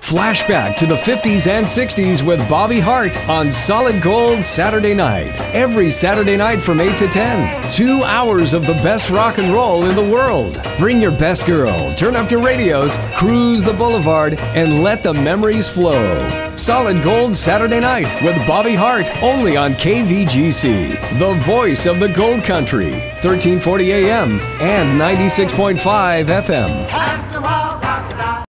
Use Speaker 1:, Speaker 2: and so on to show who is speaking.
Speaker 1: Flashback to the 50s and 60s with Bobby Hart on Solid Gold Saturday night. Every Saturday night from 8 to 10. 2 hours of the best rock and roll in the world. Bring your best girl, turn up your radios, cruise the boulevard, and let the memories flow. Solid Gold Saturday night with Bobby Hart, only on KVGC, the voice of the Gold Country, 1340 AM and 96.5 FM.